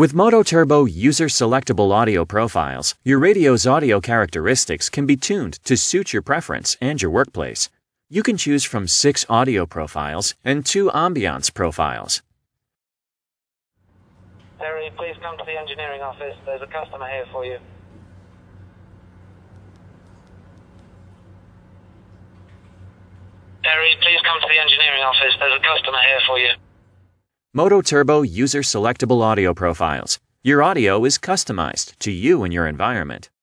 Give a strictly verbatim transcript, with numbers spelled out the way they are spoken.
With MotoTurbo user-selectable audio profiles, your radio's audio characteristics can be tuned to suit your preference and your workplace. You can choose from six audio profiles and two ambiance profiles. Terry, please come to the engineering office. There's a customer here for you. Terry, please come to the engineering office. There's a customer here for you. MotoTurbo user-selectable audio profiles. Your audio is customized to you and your environment.